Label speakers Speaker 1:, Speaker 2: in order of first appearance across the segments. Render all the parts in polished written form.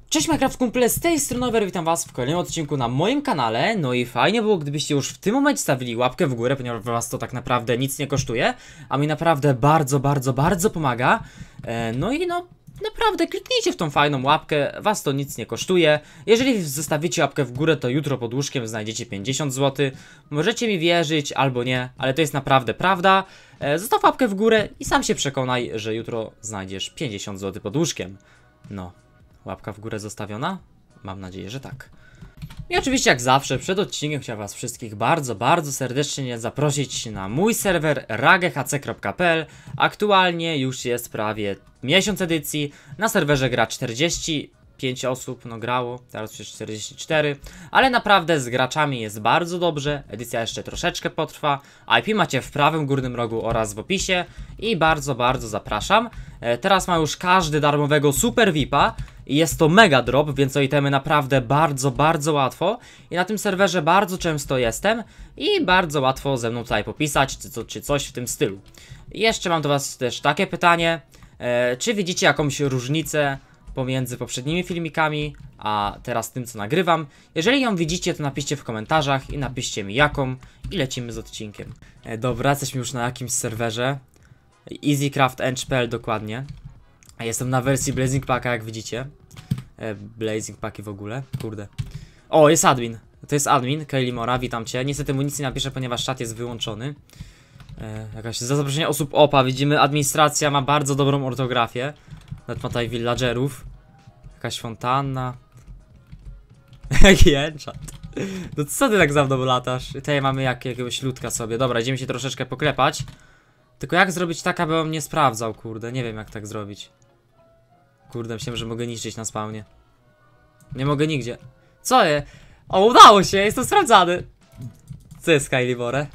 Speaker 1: Cześć Minecraft kumple, z tej strony Over, witam was w kolejnym odcinku na moim kanale. No i fajnie było, gdybyście już w tym momencie stawili łapkę w górę, ponieważ was to tak naprawdę nic nie kosztuje, a mi naprawdę bardzo pomaga. No, naprawdę kliknijcie w tą fajną łapkę, was to nic nie kosztuje. Jeżeli zostawicie łapkę w górę, to jutro pod łóżkiem znajdziecie 50 zł. Możecie mi wierzyć albo nie, ale to jest naprawdę prawda. Zostaw łapkę w górę i sam się przekonaj, że jutro znajdziesz 50 zł pod łóżkiem. No. Łapka w górę zostawiona? Mam nadzieję, że tak. I oczywiście jak zawsze przed odcinkiem chciałem was wszystkich bardzo serdecznie zaprosić na mój serwer ragehc.pl. Aktualnie już jest prawie miesiąc edycji. Na serwerze gra 45 osób, no grało, teraz już 44. Ale naprawdę z graczami jest bardzo dobrze. Edycja jeszcze troszeczkę potrwa. IP macie w prawym górnym rogu oraz w opisie. I bardzo zapraszam. Teraz ma już każdy darmowego super VIPa. I jest to mega drop, więc o itemy naprawdę bardzo łatwo. I na tym serwerze bardzo często jestem. I bardzo łatwo ze mną tutaj popisać, czy coś w tym stylu. I jeszcze mam do was też takie pytanie. Czy widzicie jakąś różnicę pomiędzy poprzednimi filmikami, a teraz tym, co nagrywam? Jeżeli ją widzicie, to napiszcie w komentarzach i napiszcie mi jaką. I lecimy z odcinkiem. Dobra, jesteśmy już na jakimś serwerze. EasyCraftEng.pl dokładnie. Jestem na wersji Blazing Packa, jak widzicie. Blazing Packi w ogóle, kurde. O, jest admin. To jest admin, Kaylee Mora, witam cię. Niestety mu nic nie napiszę, ponieważ czat jest wyłączony. Jakaś za zaproszenie osób OPA. Widzimy, administracja ma bardzo dobrą ortografię. Nawet ma tutaj villagerów. Jakaś fontanna. Jaki enchant. No co ty tak za mną latasz? Tutaj mamy jakiegoś ludka sobie. Dobra, idziemy się troszeczkę poklepać. Tylko jak zrobić tak, aby on nie sprawdzał, kurde. Nie wiem jak tak zrobić. Kurde, myślałem, że mogę niszczyć na spawnie. Nie mogę nigdzie. Co je? O, udało się, jestem sprawdzany. Co jest, Kaylee More?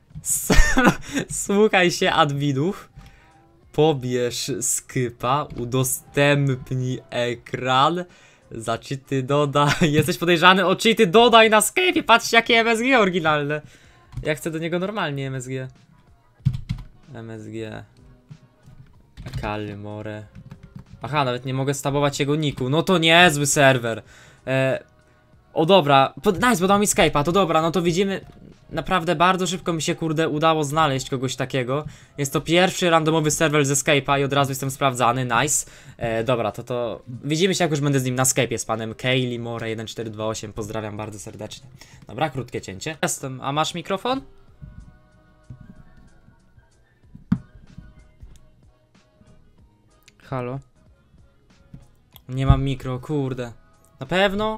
Speaker 1: Słuchaj się adminów. Pobierz skipa, udostępnij ekran. Za cheaty dodaj. Jesteś podejrzany o cheaty, dodaj na sklepie. Patrzcie jakie MSG oryginalne. Ja chcę do niego normalnie MSG. MSG Kaylee More. Aha, nawet nie mogę stabować jego niku. No to niezły serwer. O dobra, nice, bo dał mi Skype'a. To dobra, no to widzimy. Naprawdę bardzo szybko mi się, kurde, udało znaleźć kogoś takiego. Jest to pierwszy randomowy serwer ze Skype'a i od razu jestem sprawdzany, nice. Dobra, to widzimy się, jak już będę z nim na Skype'ie, z panem Kaylee More 1428. Pozdrawiam bardzo serdecznie. Dobra, krótkie cięcie. Jestem, a masz mikrofon? Halo? Nie mam mikro, kurde. Na pewno?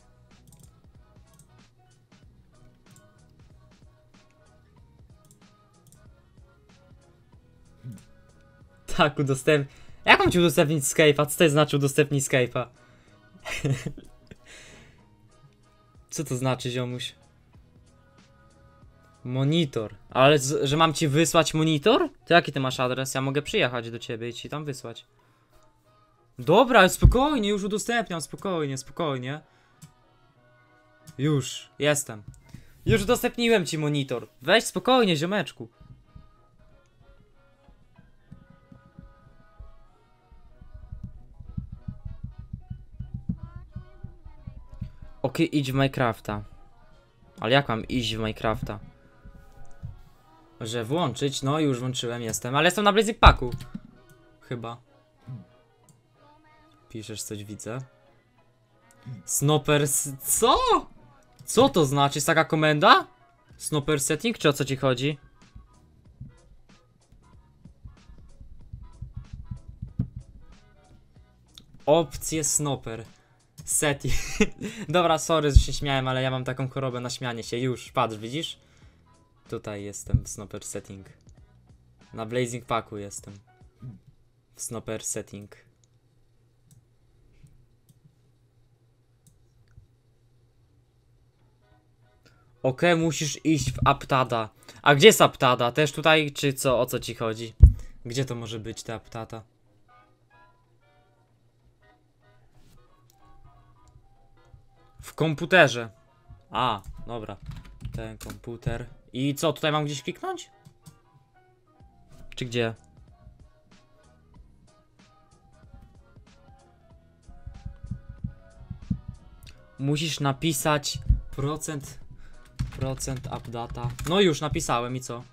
Speaker 1: Tak, Jak mam ci udostępnić Skype'a? Co to znaczy udostępnić Skype'a? Co to znaczy, ziomuś? Monitor. Ale że mam ci wysłać monitor? To jaki ty masz adres? Ja mogę przyjechać do ciebie i ci tam wysłać. Dobra, spokojnie, już udostępniam, spokojnie. Już, jestem. Już udostępniłem ci monitor. Weź spokojnie, ziomeczku. Okej, idź w Minecrafta. Ale jak mam iść w Minecrafta? Że włączyć? No już włączyłem, jestem. Ale jestem na Blazing Packu. Chyba. Piszesz coś, widzę. Snopers... Co? Co to znaczy? Jest taka komenda? Snopper setting? Czy o co ci chodzi? Opcje snopper setting. Dobra, sorry, że się śmiałem, ale ja mam taką chorobę na śmianie się. Już, patrz, widzisz? Tutaj jestem w snopper setting. Na Blazing Packu jestem. W snopper setting. Okej, musisz iść w Aptada. A gdzie jest Aptada? Też tutaj, czy co? O co ci chodzi? Gdzie to może być ta Aptada? W komputerze. A, dobra. Ten komputer. I co, tutaj mam gdzieś kliknąć? Czy gdzie? musisz napisać procent updata. No już napisałem i co?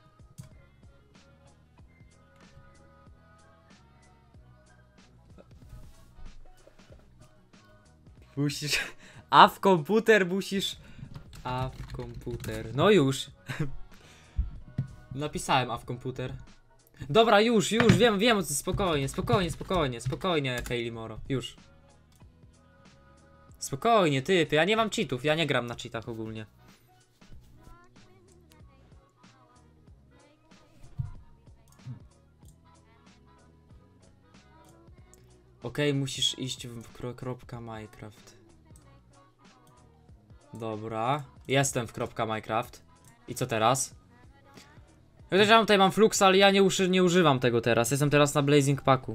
Speaker 1: Musisz... A w komputer musisz... A w komputer... No już. Napisałem a w komputer. Dobra, już, wiem o co... Spokojnie, Kaylee Moro. Już. Spokojnie, typy, ja nie mam cheatów, ja nie gram na cheatach ogólnie. Okej, musisz iść w kropka Minecraft. Dobra, jestem w kropka Minecraft. I co teraz? Chociaż ja tutaj mam Fluxa, ale ja nie używam tego teraz. Jestem teraz na Blazing Packu.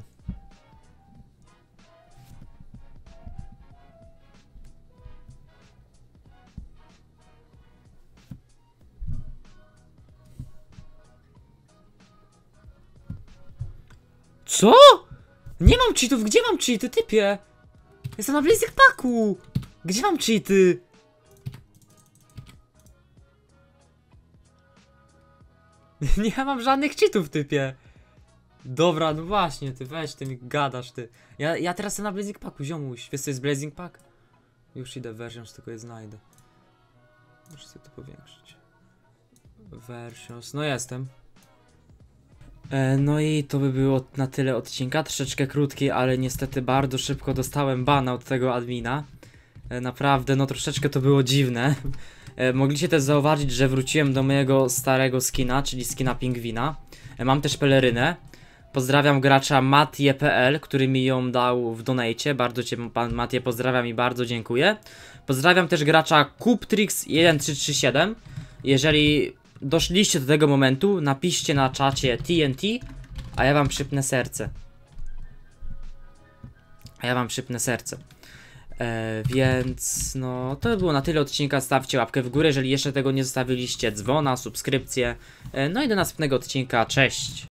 Speaker 1: Co? Nie mam cheatów, gdzie mam cheaty, typie? Jestem na Blazing Packu. Gdzie mam cheaty? Nie mam żadnych cheatów, typie. Dobra, no właśnie, ty weź, ty mi gadasz, ty. Ja teraz jestem na Blazing Packu, ziomuś. Wiesz co jest Blazing Pack? Już idę versions, tylko je znajdę. Muszę sobie to powiększyć. Versions, no jestem. No i to by było na tyle odcinka, troszeczkę krótki, ale niestety bardzo szybko dostałem bana od tego admina. Naprawdę, no troszeczkę to było dziwne. Mogliście też zauważyć, że wróciłem do mojego starego skina, czyli skina pingwina. Mam też pelerynę. Pozdrawiam gracza Matie.pl, który mi ją dał w donate. Bardzo cię, pan Matie, pozdrawiam i bardzo dziękuję. Pozdrawiam też gracza Kuptrix1337. Jeżeli doszliście do tego momentu, napiszcie na czacie TNT, a ja wam przypnę serce. Więc no to by było na tyle odcinka. Stawcie łapkę w górę, jeżeli jeszcze tego nie zostawiliście, dzwona, subskrypcję. No i do następnego odcinka, cześć!